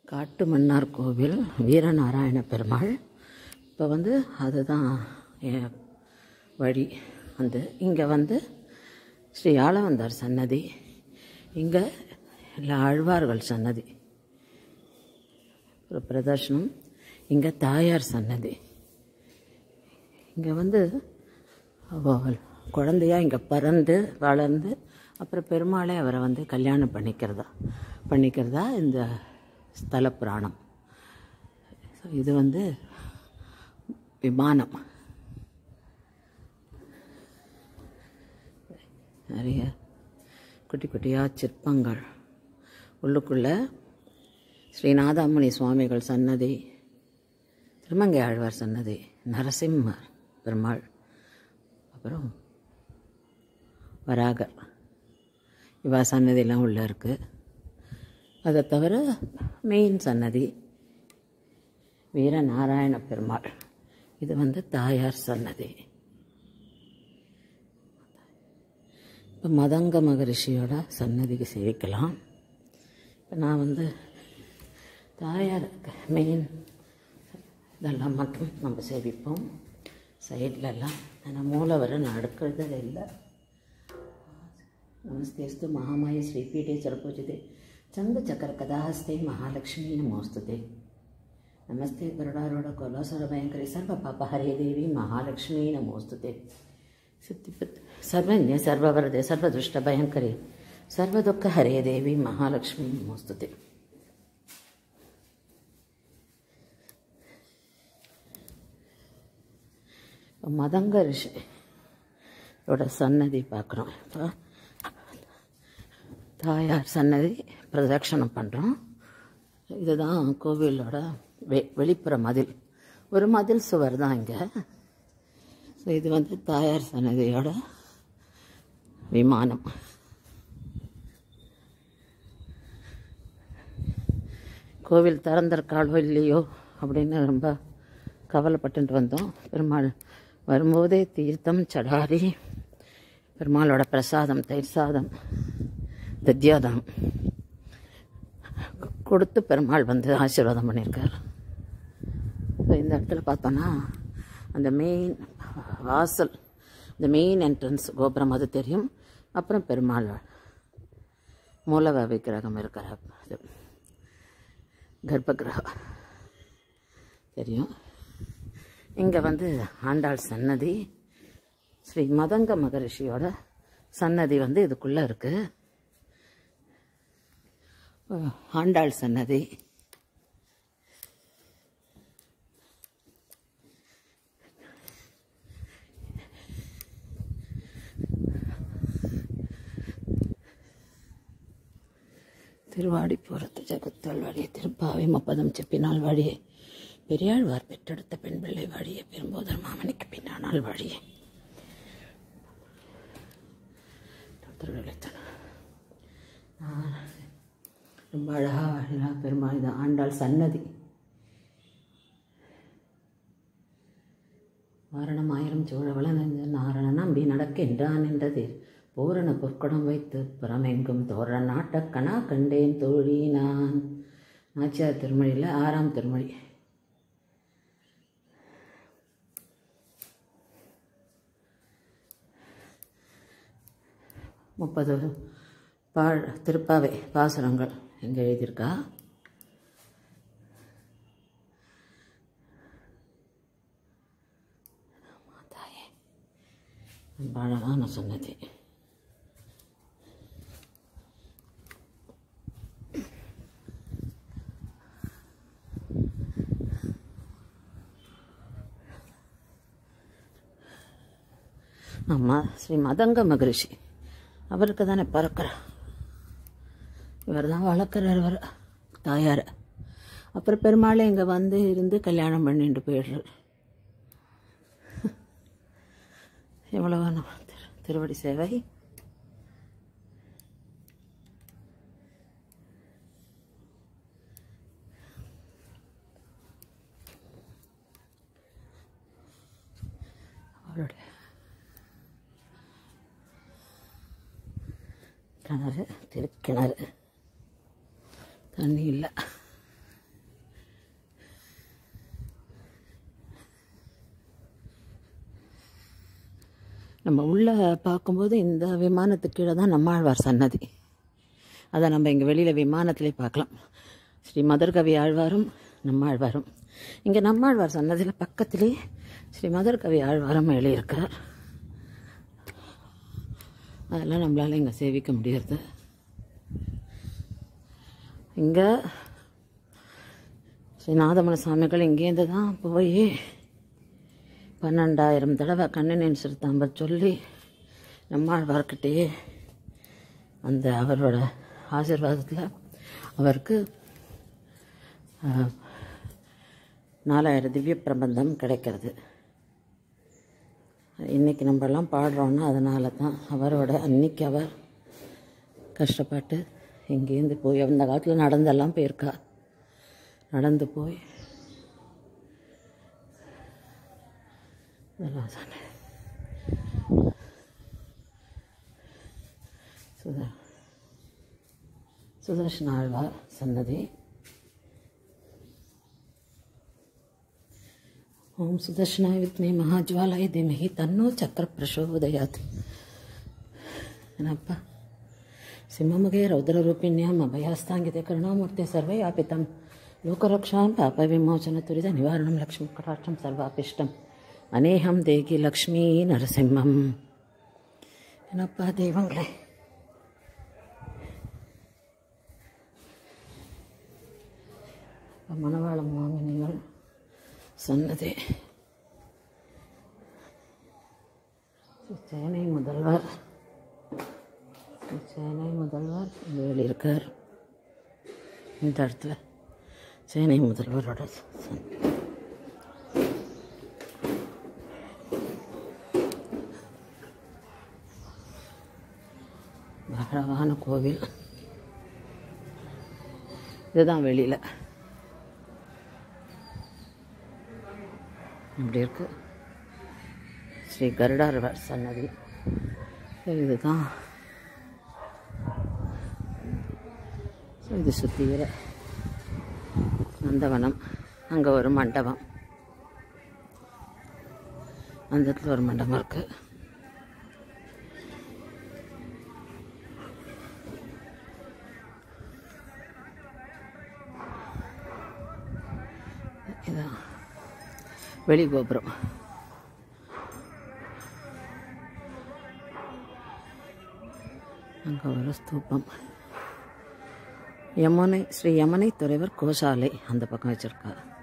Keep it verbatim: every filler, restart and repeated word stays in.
காட்டு மன்னார் கோவில் வீரநாராயண பெருமாள். இப்போ வந்து அதுதான் என் வழி. வந்து இங்கே வந்து ஸ்ரீ ஆளவந்தார் சன்னதி, இங்கே எல்லா ஆழ்வார்கள் சன்னதி, ஒரு பிரதர்ஷனம். இங்கே தாயார் சன்னதி. இங்கே வந்து குழந்தையாக இங்கே பிறந்து வளர்ந்து அப்புறம் பெருமாளே அவரை வந்து கல்யாணம் பண்ணிக்கிறதா பண்ணிக்கிறதா இந்த ஸ்தல புராணம். இது வந்து விமானம். நிறைய குட்டி குட்டியாக சிற்பங்கள். உள்ளுக்குள்ளே ஸ்ரீநாதாமணி சுவாமிகள் சன்னதி, திருமங்கை ஆழ்வார் சன்னதி, நரசிம்மர் பெருமாள், அப்புறம் வராகர், இவா சன்னதியெல்லாம் உள்ளே இருக்குது. அதை தவிர மெயின் சன்னதி வீரநாராயண பெருமாள். இது வந்து தாயார் சன்னதி. இப்போ மதங்க மகரிஷியோட சன்னதிக்கு சேவிக்கலாம். இப்போ நான் வந்து தாயார் மெயின் இதெல்லாம் மட்டும் நம்ம சேவிப்போம். சைட்லெல்லாம் நான் மூலவரை நான் அடுக்கிறது இல்லை. நமஸ்தேஸ்து மகாமாய ஸ்ரீபீடே சரபூஜிதே சங்கு சக்கர கதாஹஸ்தே மகாலட்சுமி நமோஸ்துதே. நமஸ்தே கருடாரோட கோலாசுர பயங்கரி சர்வ பாபஹரே தேவி மகாலட்சுமி நமோஸ்துதே. சித்திபத் சர்வன்ய சர்வவரதே சர்வதுஷ்ட பயங்கரி சர்வதுக்க ஹரே தேவி மகாலட்சுமி நமோஸ்துதே. இப்போ மதங்க ரிஷியோட சன்னதி பார்க்குறோம். இப்போ தாயார் சன்னதி பிரதட்சணம் பண்ணுறோம். இதுதான் கோவிலோட வெ வெளிப்புற மதில். ஒரு மதில் சுவர் தான் இங்கே. ஸோ இது வந்து தாயார் சன்னதியோட விமானம். கோவில் திறந்திருக்காளோ இல்லையோ அப்படின்னு ரொம்ப கவலைப்பட்டு வந்தோம். பெருமாள் வரும்போதே தீர்த்தம் சடாரி, பெருமாளோட பிரசாதம் தயிர் சாதம் தத்யாதம் கொடுத்து பெருமாள் வந்து ஆசீர்வாதம் பண்ணியிருக்கார். ஸோ இந்த இடத்துல பார்த்தோன்னா அந்த மெயின் வாசல், இந்த மெயின் என்ட்ரன்ஸ் கோபுரம் அது தெரியும். அப்புறம் பெருமாள் மூலவ விக்கிரகம் இருக்கிற இது கர்ப்பகிரகம் தெரியும். இங்கே வந்து ஆண்டாள் சன்னதி, ஸ்ரீ மதங்க மகரிஷியோட சன்னதி வந்து இதுக்குள்ளே இருக்குது. ஆண்டாள் சன்னதி, திருவாடி போகிறது ஜகத்தால் வாடிய திருப்பாவை முப்பதம் செப்பினால் வாடிய பெரியாழ்வார் பெற்றெடுத்த பெண் பிள்ளை வாடிய பெரும்போதர் மாமணிக்கு பின்னானால் வாடிய ரொம்ப அழகாக வாழினா பெருமாள். இது ஆண்டாள் சன்னதி. வாரணம் ஆயிரம் சோழவள நாரண நம்பி நடக்கின்றான் என்றது பூரண பொற்குடம் வைத்து புறமெங்கும் தோற நாட்டக்கணா கண்டேன் தோழி நான். நாச்சியார் திருமொழியில் ஆறாம் திருமொழி. முப்பது பா திருப்பாவை பாசுரங்கள் எங்கே எழுதியிருக்கா. மாதாயே ரொம்ப அழகான சன்னதி. ஆமாம், ஸ்ரீ மதங்க மகரிஷி அவருக்கு தானே பிறக்கிற, இவர் தான் வளர்க்குறார் இவர் தாயார். அப்புறம் பெருமாளை இங்கே வந்து இருந்து கல்யாணம் பண்ணிட்டு போயிடுறார். எவ்வளவோ நம்ம திரு திருவடி சேவை. அவருடைய கிணறு திருக்கிணறு தண்ணி இல்லை. நம்ம உள்ளே பார்க்கும்போது இந்த விமானத்துக்கு கீழே தான் நம்மாழ்வார் சன்னதி. அதை நம்ம இங்கே வெளியில் விமானத்திலே பார்க்கலாம். ஸ்ரீ மதுரகவி ஆழ்வாரும் நம்மாழ்வாரும். இங்கே நம்மாழ்வார் சன்னதியில் பக்கத்திலே ஸ்ரீ மதுரகவி ஆழ்வாரும் எழுதியிருக்கிறார். அதெல்லாம் நம்மளால் இங்கே சேவிக்க முடியாது. இங்கே ஸ்ரீ நாதமன சுவாமிகள் இங்கேருந்து தான் போய் பன்னெண்டாயிரம் தடவை கண்ணனின் சிறுத்தாம்பர் சொல்லி நம்மாழ்வார்கிட்டயே அந்த அவரோட ஆசீர்வாதத்தில் அவருக்கு நாலாயிரம் திவ்ய பிரபந்தம் கிடைக்கிறது. இன்றைக்கி நம்மலாம் பாடுறோன்னா அதனால தான் அவரோட அன்னைக்கு அவர் கஷ்டப்பட்டு இங்கேருந்து போய் அந்த காலத்தில் நடந்தெல்லாம் போயிருக்கா. நடந்து போய் இதெல்லாம் சொன்னேன். சுதா சுதர்ஷன ஆழ்வார் சன்னதி. ஓம் சுதர்ஷனாய வித்மே மகாஜ்வாலாய தீமஹி தன்னோ சக்கர பிரசோதயாத். ಏನಪ್ಪ ಸಿಂಹಮುಖೇ ರೌದ್ರರೂಪಿಣ್ಯಾಂ ಅಭಯಾಸ್ತಾಂಗಿತೆ ಕರುಣಾಮೂರ್ತೆ ಸರ್ವೇ ಯಾಪಿತಂ ಲೋಕರಕ್ಷಾಂ ಪಾಪ ವಿಮೋಚನ ತುರಿತ ನಿವಾರಣಂ ಲಕ್ಷ್ಮೀ ಕಟಾಕ್ಷಂ ಸರ್ವಾಪಿಷ್ಟಂ ಅನೇಹಂ ದೇಗಿ ಲಕ್ಷ್ಮೀ ನರಸಿಂಹಂ. ಏನಪ್ಪ ದೈವங்களே, மணவாள மாமனிகள் சொன்னதே. சேனை முதல்வர் சேனை முதல்வர் இங்கே எழுதியிருக்கார். இந்த இடத்துல சேனை முதல்வரோட அழகான கோவில். இதுதான் வெளியில் இப்படி இருக்கு ஸ்ரீ கருடாழ்வார் சன்னதி. இதுதான் இது சுற்றிக்கிற நந்தவனம். அங்கே ஒரு மண்டபம், அந்த இடத்துல ஒரு மண்டபம் இருக்கு. இதான் வெளி கோபுரம். அங்கே ஒரு ஸ்தூபம். யமுனை ஸ்ரீ யமுனை துறைவர் கோசாலை அந்த பக்கம் வச்சுருக்கா.